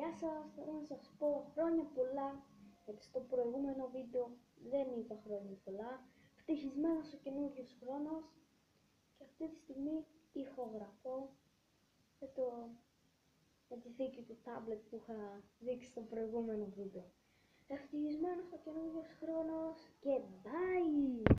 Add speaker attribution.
Speaker 1: Γεια σας, θέλω να σας πω χρόνια πολλά, γιατί στο προηγούμενο βίντεο δεν είπα χρόνια πολλά. Ευτυχισμένος ο καινούριος χρόνος και αυτή τη στιγμή ηχογραφώ με τη θήκη του tablet που είχα δείξει στο προηγούμενο βίντεο. Ευτυχισμένος ο καινούριος χρόνος και bye!